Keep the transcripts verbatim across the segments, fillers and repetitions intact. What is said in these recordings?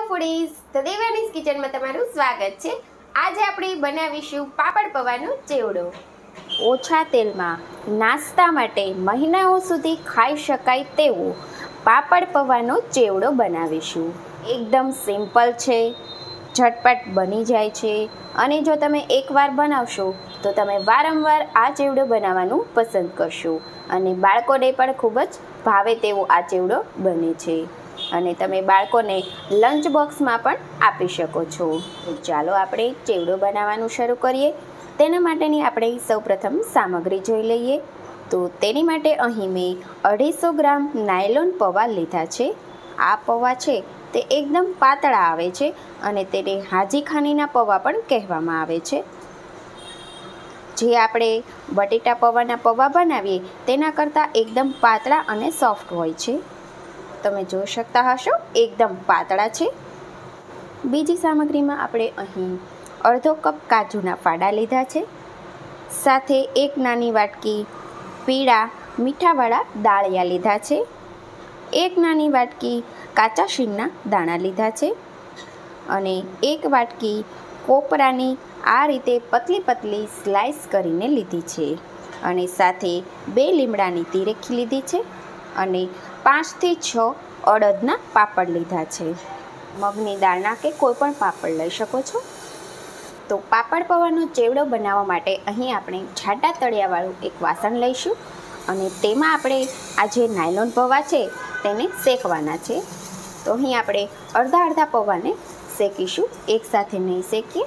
Foodies, તો દેવાનીઝ કિચનમાં તમારું સ્વાગત છે। આજે આપણે બનાવીશું પાપડ પૌવાનો ચેવડો। ઓછા તેલમાં નાસ્તા માટે મહિનાઓ સુધી ખાઈ શકાય તેવો પાપડ પૌવાનો ચેવડો બનાવીશું। એકદમ સિમ્પલ છે, ઝટપટ બની જાય છે અને જો તમે એકવાર બનાવશો તો તમે વારંવાર આ ચેવડો બનાવવાનું પસંદ કરશો અને બાળકોને પણ ખૂબ જ ભાવે તેવો આ ચેવડો બને છે અને તમે બાળકોને લંચ બોક્સમાં પણ આપી શકો છો। તો ચાલો આપણે ચેવડો બનાવવાનું શરૂ કરીએ। તેના માટેની આપણે સૌપ્રથમ સામગ્રી જોઈ લઈએ। તો તેની માટે અહીં મેં અઢીસો ગ્રામ નાયલોન પૌવા લીધા છે। આ પૌવા છે તે એકદમ પાતળા આવે છે અને તેને હાજીખાનીના પૌવા પણ કહેવામાં આવે છે। જે આપણે બટેટા પૌવાના પૌવા બનાવીએ તેના કરતાં એકદમ પાતળા અને સોફ્ટ હોય છે। તમે જોઈ શકતા હશો એકદમ પાતળા છે। બીજી સામગ્રીમાં આપણે અહીં અડધો કપ કાજુના ફાડા લીધા છે, સાથે એક નાની વાટકી પીળા મીઠાવાળા દાળિયા લીધા છે, એક નાની વાટકી કાચા શીંગના દાણા લીધા છે અને એક વાટકી કોપરાની આ રીતે પતલી પતલી સ્લાઇસ કરીને લીધી છે અને સાથે બે લીમડાની તીરેખી લીધી છે અને પાંચથી છ અડદના પાપડ લીધા છે। મગની દાળના કે કોઈ પણ પાપડ લઈ શકો છો। તો પાપડ પૌવાનો ચેવડો બનાવવા માટે અહીં આપણે જાડા તળિયાવાળું એક વાસણ લઈશું અને તેમાં આપણે આ જે નાયલોન પૌવા છે તેને શેકવાના છે। તો અહીં આપણે અડધા અડધા પૌવાને શેકીશું, એકસાથે નહીં શેકીએ।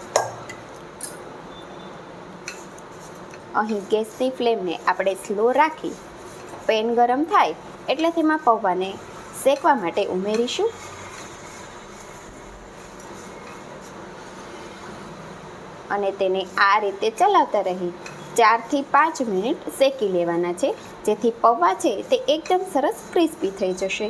અહીં ગેસની ફ્લેમને આપણે સ્લો રાખી પેન ગરમ થાય એટલે તેમાં પૌવાને શેકવા માટે ઉમેરીશું અને તેને આ રીતે ચલાવતા રહી ચારથી પાંચ મિનિટ શેકી લેવાના છે, જેથી પૌવા છે તે એકદમ સરસ ક્રિસ્પી થઈ જશે।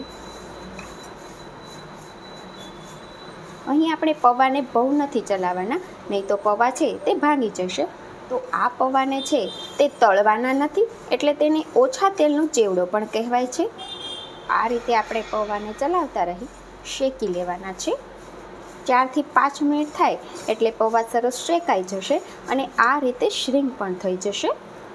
અહીં આપણે પૌવાને બહુ નથી ચલાવવાના, નહીં તો પૌવા છે તે ભાંગી જશે। તો આ પૌવાને છે તે તળવાના નથી, એટલે તેને ઓછા તેલનો ચેવડો પણ કહેવાય છે। આ રીતે આપણે પૌવાને ચલાવતા રહી શેકી લેવાના છે। ચારથી પાંચ મિનિટ થાય એટલે પૌવા સરસ શેકાઈ જશે અને આ રીતે શ્રિંક પણ થઈ જશે।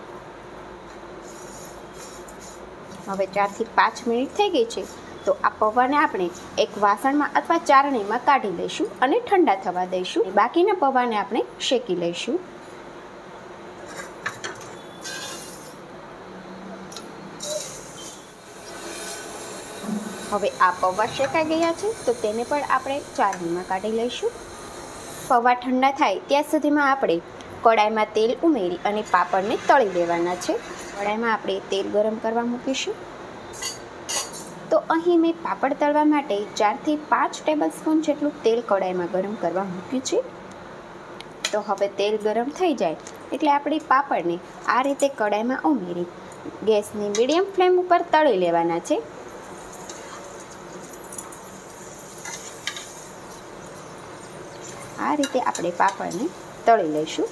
હવે ચારથી પાંચ મિનિટ થઈ ગઈ છે, તો આ પૌવાને આપણે એક વાસણમાં અથવા ચારણીમાં કાઢી લઈશું અને ઠંડા થવા દઈશું। બાકીના પૌવાને આપણે શેકી લઈશું। હવે આ પૌવા શેકાઈ ગયા છે તો તેને પણ આપણે ચારણીમાં કાઢી લઈશું। પૌવા ઠંડા થાય ત્યાં સુધીમાં આપણે કડાઈમાં તેલ ઉમેરી અને પાપડને તળી લેવાના છે। કડાઈમાં આપણે તેલ ગરમ કરવા મૂકીશું। તો અહીં મેં પાપડ તળવા માટે ચારથી પાંચ ટેબલ સ્પૂન જેટલું તેલ કડાઈમાં ગરમ કરવા મૂક્યું છે। તો હવે તેલ ગરમ થઈ જાય એટલે આપણે પાપડને આ રીતે કડાઈમાં ઉમેરી ગેસની મીડિયમ ફ્લેમ ઉપર તળી લેવાના છે। આ રીતે આપણે પાપડને તળી લઈશું।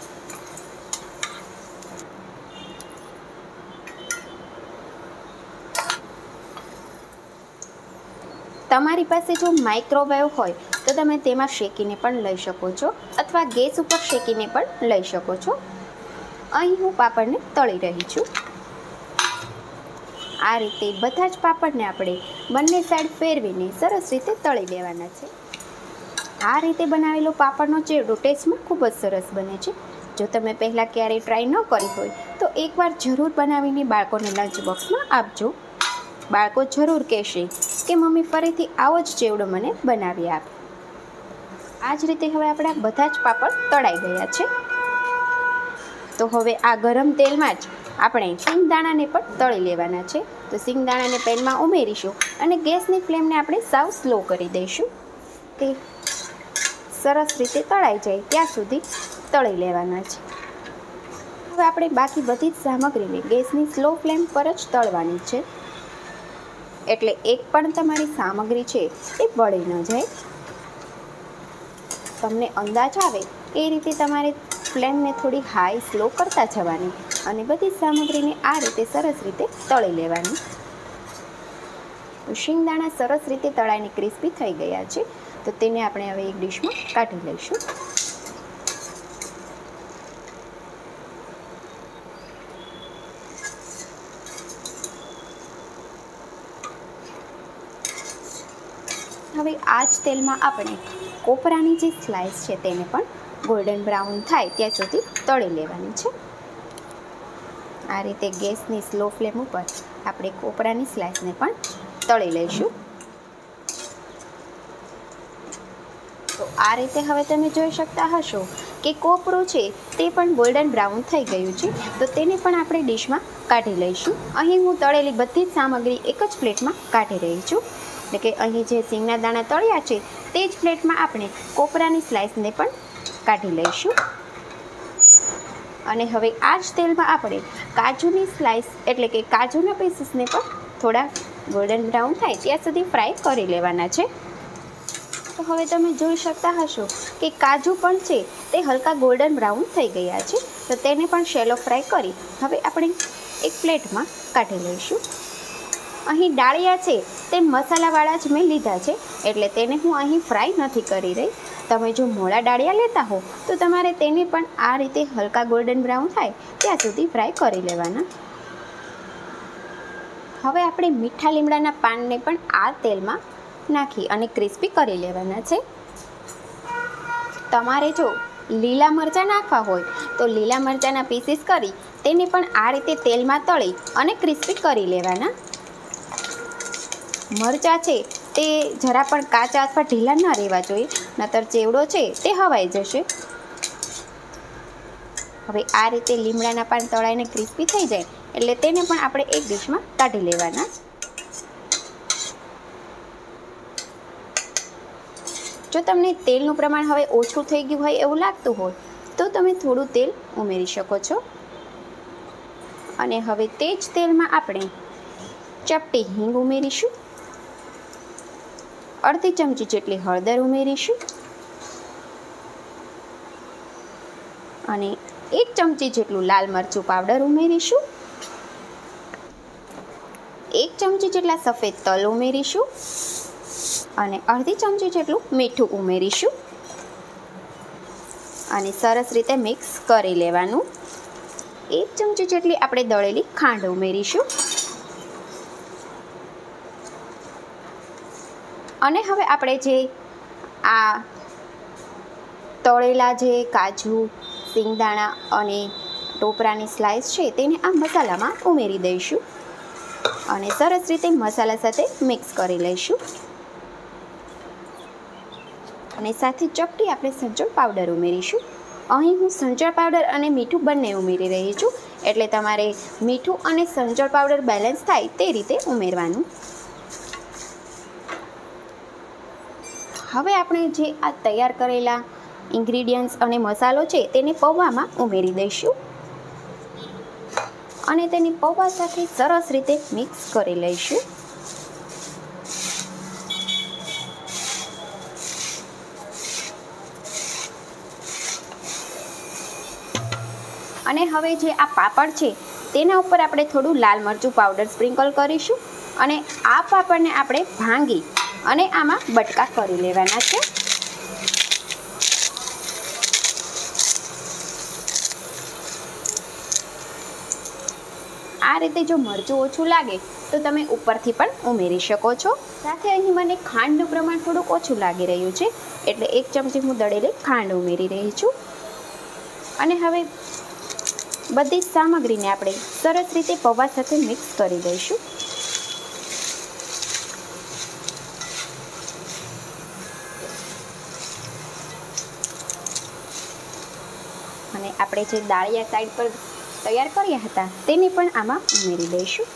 તમારી પાસે જો માઇક્રોવેવ હોય તો તમે તેમાં શેકીને પણ લઈ શકો છો અથવા ગેસ ઉપર શેકીને પણ લઈ શકો છો। અહીં હું પાપડને તળી રહી છું। આ રીતે બધા જ પાપડને આપણે બંને સાઈડ ફેરવીને સરસ રીતે તળી લેવાના છે। આ રીતે બનાવેલો પાપડનો ચેવડો ટેસ્ટમાં ખૂબ જ સરસ બને છે। જો તમે પહેલાં ક્યારેય ટ્રાય ન કરી હોય તો એકવાર જરૂર બનાવીને બાળકોને લંચ બોક્સમાં આપજો। બાળકો જરૂર કહેશે કે મમ્મી ફરીથી આવો જ ચેવડો મને બનાવી આપ। આ જ રીતે હવે આપણા બધા જ પાપડ તળાઈ ગયા છે। તો હવે આ ગરમ તેલમાં જ આપણે સિંગદાણાને પણ તળી લેવાના છે। તો સિંગદાણાને પેનમાં ઉમેરીશું અને ગેસની ફ્લેમને આપણે સાવ સ્લો કરી દઈશું। તે સરસ રીતે તળાઈ જાય ત્યાં સુધી તળી લેવાના છે। હવે આપણે બાકી બધી જ સામગ્રીને ગેસની સ્લો ફ્લેમ પર જ તળવાની છે, એટલે એક પણ તમારી સામગ્રી છે એ બળી ન જાય। તમને અંદાજ આવે એ રીતે તમારે ફ્લેમને થોડી હાઈ સ્લો કરતા જવાની અને બધી સામગ્રીને આ રીતે સરસ રીતે તળી લેવાની। તો શિંગદાણા સરસ રીતે તળાઈને ક્રિસ્પી થઈ ગયા છે, તો તેને આપણે હવે એક ડીશમાં કાઢી લઈશું. હવે આ જ તેલમાં આપણે કોપરાની જે સ્લાઇસ છે તેને પણ ગોલ્ડન બ્રાઉન થાય ત્યાં સુધી તળી લેવાની છે. આ રીતે ગેસની સ્લો ફ્લેમ ઉપર આપણે કોપરાની સ્લાઇસને પણ તળી લઈશું. તો આ રીતે હવે તમે જોઈ શકતા હશો કે કોપરું છે તે પણ ગોલ્ડન બ્રાઉન થઈ ગયું છે, તો તેને પણ આપણે ડીશમાં કાઢી લઈશું. અહીં હું તળેલી બધી જ સામગ્રી એક જ પ્લેટમાં કાઢી રહી છું, એટલે કે અહીં જે સિંગના દાણા તળ્યા છે તે જ પ્લેટમાં આપણે કોપરાની સ્લાઇસને પણ કાઢી લઈશું. અને હવે આ જ તેલમાં આપણે કાજુની સ્લાઇસ એટલે કે કાજુના પીસીસને પણ થોડા ગોલ્ડન બ્રાઉન થાય ત્યાં સુધી ફ્રાય કરી લેવાના છે. તો હવે તમે જોઈ શકતા હશો કે કાજુ પણ છે તે હલકા ગોલ્ડન બ્રાઉન થઈ ગયા છે, તો તેને પણ શેલો ફ્રાય કરી હવે આપણે એક પ્લેટમાં કાઢી લઈશું. અહીં ડાળિયા છે તે મસાલાવાળા જ મેં લીધા છે, એટલે તેને હું અહીં ફ્રાય નથી કરી રહી. તમે જો મોળા ડાળિયા લેતા હો તો તમારે તેને પણ આ રીતે હલકા ગોલ્ડન બ્રાઉન થાય ત્યાં સુધી ફ્રાય કરી લેવાના. હવે આપણે મીઠા લીમડાના પાનને પણ આ તેલમાં નાખી અને ક્રિસ્પી કરી લેવાના છે. તમારે જો લીલા મરચાં નાખવા હોય તો લીલા મરચાંના પીસીસ કરી તેને પણ આ રીતે તેલમાં તળી અને ક્રિસ્પી કરી લેવાના. મરચાં છે તે જરા પણ કાચા અથવા ઢીલા ન રહેવા જોઈએ, નહીતર ચેવડો છે તે હવાઈ જશે. હવે આ રીતે લીમડાના પાન તળાઈને ક્રિસ્પી થઈ જાય એટલે તેને પણ આપણે એક ડીશમાં કાઢી લેવાના. જો તમને તેલનું પ્રમાણ હવે ઓછું થઈ ગયું હોય એવું લાગતું હોય તો તમે થોડું તેલ ઉમેરી શકો છો. અને હવે તે જ તેલમાં આપણે ચપટી હિંગ ઉમેરીશું, અડધી ચમચી જેટલી હળદર ઉમેરીશું અને એક ચમચી જેટલું લાલ મરચું પાવડર ઉમેરીશું, એક ચમચી જેટલા સફેદ તલ ઉમેરીશું અને અડધી ચમચી જેટલું મીઠું ઉમેરીશું અને સરસ રીતે મિક્સ કરી લેવાનું. એક ચમચી જેટલી આપણે દળેલી ખાંડ ઉમેરીશું અને હવે આપણે જે આ તળેલા જે કાજુ, સિંગદાણા અને ટોપરાની સ્લાઇસ છે તેને આ મસાલામાં ઉમેરી દઈશું અને સરસ રીતે મસાલા સાથે મિક્સ કરી લઈશું. અને સાથે ચપટી આપણે સંચળ પાવડર ઉમેરીશું. અહીં હું સંચળ પાવડર અને મીઠું બંને ઉમેરી રહી છું, એટલે તમારે મીઠું અને સંચળ પાવડર બેલેન્સ થાય તે રીતે ઉમેરવાનું. હવે આપણે જે આ તૈયાર કરેલા ઇન્ગ્રીડિયન્ટ્સ અને મસાલો છે તેને પૌવામાં ઉમેરી દઈશું અને તેને પૌવા સાથે સરસ રીતે મિક્સ કરી લઈશું. અને હવે જે આ પાપડ છે તેના ઉપર આપણે થોડું લાલ મરચું પાવડર સ્પ્રિંકલ કરીશું અને આ પાપડને આપણે ભાંગી અને આમાં બટકા કરી લેવાના છે. આ રીતે જો મરચું ઓછું લાગે તો તમે ઉપરથી પણ ઉમેરી શકો છો. સાથે અહીં મને ખાંડનું પ્રમાણ થોડુંક ઓછું લાગી રહ્યું છે, એટલે એક ચમચી હું દળેલી ખાંડ ઉમેરી રહી છું. અને હવે બધી જ સામગ્રીને આપણે સરસ રીતે પૌવા સાથે મિક્સ કરી દઈશું. અને આપણે જે દાળિયા સાઈડ પર તૈયાર કર્યા હતા તેને પણ આમાં ઉમેરી દઈશું.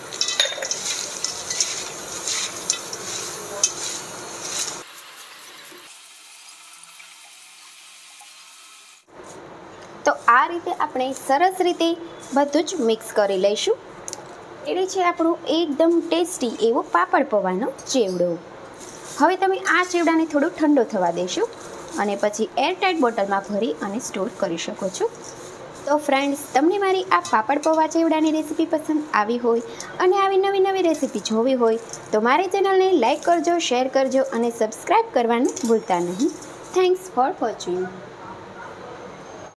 તો આ રીતે આપણે સરસ રીતે બધું જ મિક્સ કરી લઈશું. એટલે છે આપણું એકદમ ટેસ્ટી એવો પાપડ પૌવાનો ચેવડો. હવે તમે આ ચેવડાને થોડું ઠંડો થવા દેશો અને પછી એરટાઇટ બોટલમાં ભરી અને સ્ટોર કરી શકો છો. તો ફ્રેન્ડ્સ, તમને મારી આ પાપડ પૌવા ચેવડાની રેસીપી પસંદ આવી હોય અને આવી નવી નવી રેસીપી જોવી હોય તો મારી ચેનલને લાઈક કરજો, શેર કરજો અને સબસ્ક્રાઈબ કરવાનું ભૂલતા નહીં. Thanks for watching.